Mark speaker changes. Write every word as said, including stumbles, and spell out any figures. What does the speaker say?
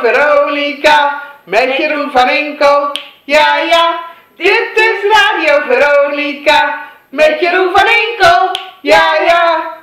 Speaker 1: Veronica met Jeroen van Inkel. Ja, ja, dit is Radio Veronica met Jeroen van Inkel. Ja, ja.